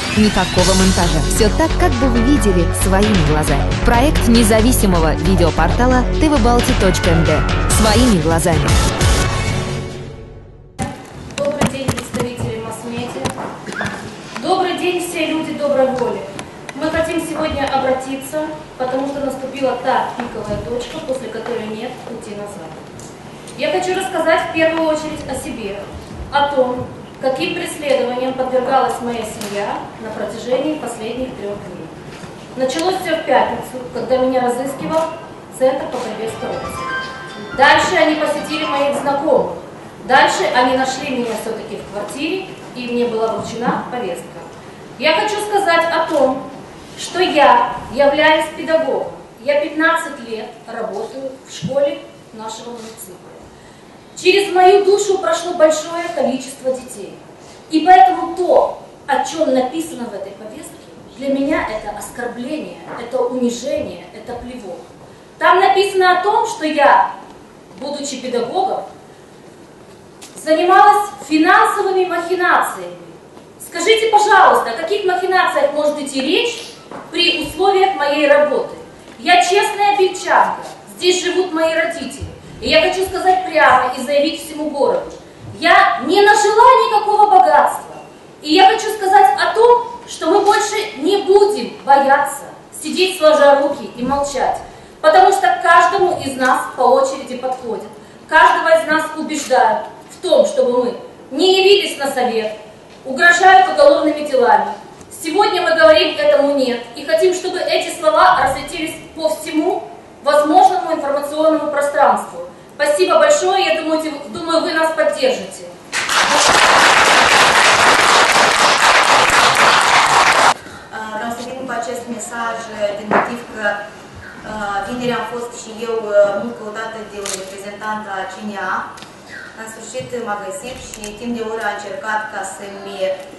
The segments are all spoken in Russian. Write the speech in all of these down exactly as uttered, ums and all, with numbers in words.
Никакого монтажа. Все так, как бы вы видели своими глазами. Проект независимого видеопортала тэ вэ балти точка эн дэ. Своими глазами. Добрый день, представители масс-медиа. Добрый день, все люди доброй воли. Мы хотим сегодня обратиться, потому что наступила та пиковая точка, после которой нет пути назад. Я хочу рассказать в первую очередь о себе, о том, каким преследованиям подвергалась моя семья на протяжении последних трех дней. Началось все в пятницу, когда меня разыскивал Центр по борьбе с коррупцией. Дальше они посетили моих знакомых. Дальше они нашли меня все-таки в квартире, и мне была вручена повестка. Я хочу сказать о том, что я являюсь педагогом. Я пятнадцать лет работаю в школе нашего муниципа. Через мою душу прошло большое количество детей. И поэтому то, о чем написано в этой повестке, для меня это оскорбление, это унижение, это плевок. Там написано о том, что я, будучи педагогом, занималась финансовыми махинациями. Скажите, пожалуйста, о каких махинациях может идти речь при условиях моей работы? Я честная бельчанка, здесь живут мои родители. И я хочу сказать прямо и заявить всему городу, я не нажила никакого богатства. И я хочу сказать о том, что мы больше не будем бояться сидеть сложа руки и молчать. Потому что каждому из нас по очереди подходит. Каждого из нас убеждают в том, чтобы мы не явились на совет, угрожают уголовными делами. Сегодня мы говорим этому нет. И хотим, чтобы эти слова разлетелись по всему возможному информационному пространству. Спасибо большое, я думаю, думаю, вы нас поддержите. Vreau să vin cu acest mesaj din motiv că vineri am fost și eu mult căutată de o reprezentantă a C N A. În sfârșit m-a găsit și timp de ore a încercat ca să-mi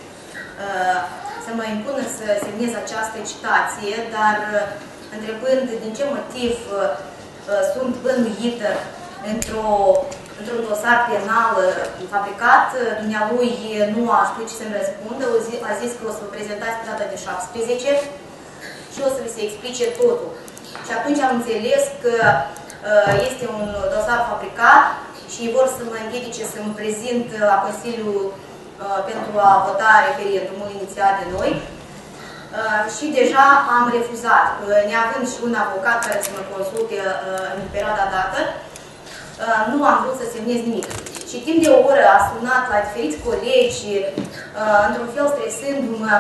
să mă impună să semnez această citație, dar întrebând din ce motiv sunt bănuită într-un dosar penal fabricat, dumnealui nu a știut ce să-mi răspundă, a zis că o să vă prezentați pe data de șaptesprezece și o să vi se explice totul. Și atunci am înțeles că este un dosar fabricat și vor să mă împiedice să mă prezint la Consiliul pentru a vota referendumul inițiat de noi. Și deja am refuzat, neavând și un avocat care să mă consulte în perioada dată, nu am vrut să semnez nimic. Și timp de o oră a sunat la diferiți colegi, într-un fel stresându-mă,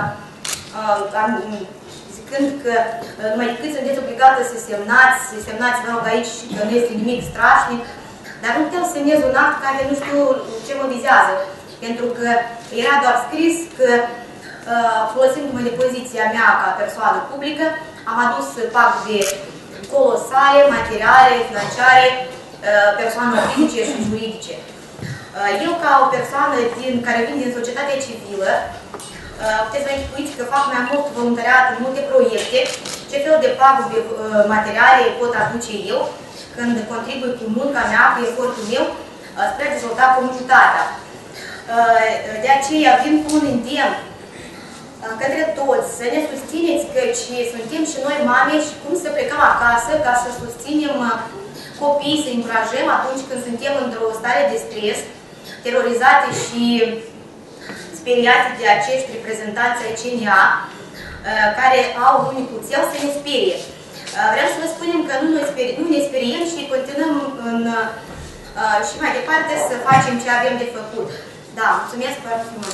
zicând că numai decât sunteți obligată să semnați, să semnați, vă rog aici, că nu este nimic strașnic, dar nu puteam să semnez un act care nu știu ce mă vizează, pentru că era doar scris că, folosindu-mă de poziția mea ca persoană publică, am adus pagube colosale, materiale, financiare, persoane fizice și juridice. Eu, ca o persoană din, care vin din societatea civilă, puteți să închipuiți că fac mai mult voluntariat în multe proiecte, ce fel de pagube materiale pot aduce eu când contribui cu munca mea, cu efortul meu, spre a dezvolta comunitatea. De aceea vin cu un îndemn către toți să ne susțineți, căci suntem și noi mame și cum să plecăm acasă ca să susținem copiii, să încurajăm atunci când suntem într-o stare de stres, terorizate și speriate de acești reprezentanți ai C N A, care au unicul cel să ne sperie. Vreau să vă spunem că nu ne, speri, nu ne speriem și continuăm în, și mai departe să facem ce avem de făcut. Da, mulțumesc foarte mult!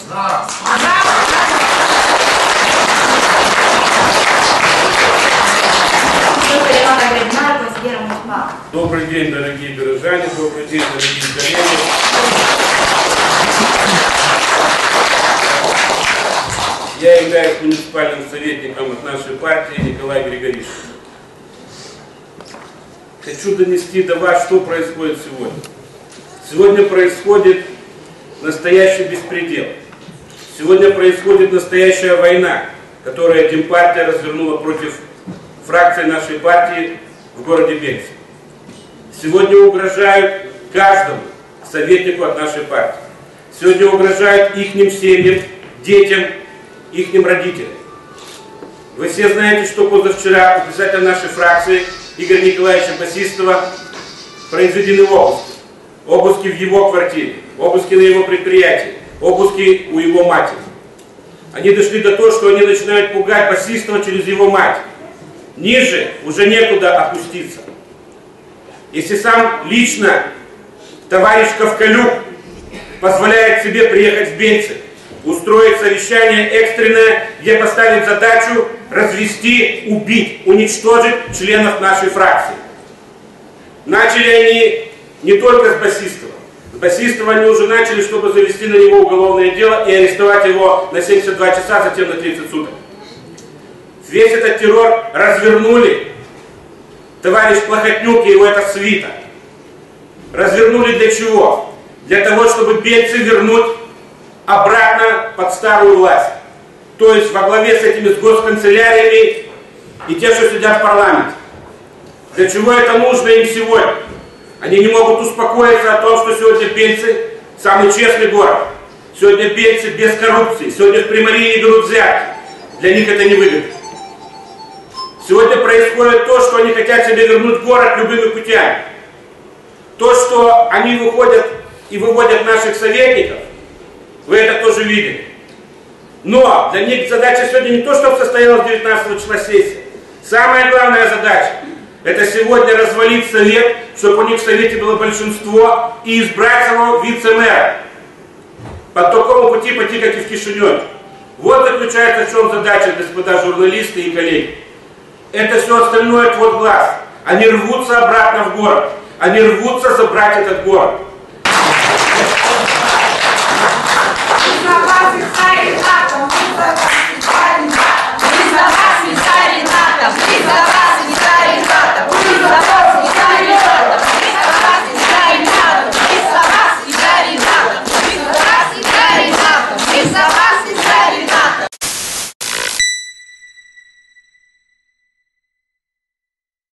Добрый день, дорогие горожане, добрый день, дорогие коллеги. Я являюсь муниципальным советником от нашей партии Николай Григорьевич. Хочу донести до вас, что происходит сегодня. Сегодня происходит настоящий беспредел. Сегодня происходит настоящая война, которую Демпартия развернула против фракции нашей партии в городе Бельск. Сегодня угрожают каждому советнику от нашей партии. Сегодня угрожают ихним семьям, детям, их родителям. Вы все знаете, что позавчера председатель нашей фракции Игоря Николаевича Басистова произведены обыски. Обыски в его квартире, обыски на его предприятии, обыски у его матери. Они дошли до того, что они начинают пугать Басистова через его мать. Ниже уже некуда опуститься. Если сам лично товарищ Ковкалюк позволяет себе приехать в Бельцы, устроить совещание экстренное, где поставить задачу развести, убить, уничтожить членов нашей фракции. Начали они не только с Басистова. С Басистова они уже начали, чтобы завести на него уголовное дело и арестовать его на семьдесят два часа, затем на тридцать суток. Весь этот террор развернули товарищ Плохотнюк и его эта свита. Развернули для чего? Для того, чтобы Бельцы вернуть обратно под старую власть. То есть во главе с этими с госканцеляриями и те, что сидят в парламенте. Для чего это нужно им сегодня? Они не могут успокоиться о том, что сегодня Бельцы самый честный город. Сегодня Бельцы без коррупции. Сегодня в Приморье не берут взятки. Для них это не выгодно. Сегодня происходит то, что они хотят себе вернуть город любыми путями. То, что они выходят и выводят наших советников, вы это тоже видели. Но для них задача сегодня не то, чтобы состоялась девятнадцатого числа сессия. Самая главная задача – это сегодня развалить совет, чтобы у них в совете было большинство, и избрать самого вице-мэра. По такому пути пойти, как и в Кишиневе. Вот заключается в чем задача, господа журналисты и коллеги. Это все остальное отвод глаз. Они рвутся обратно в город. Они рвутся забрать этот город.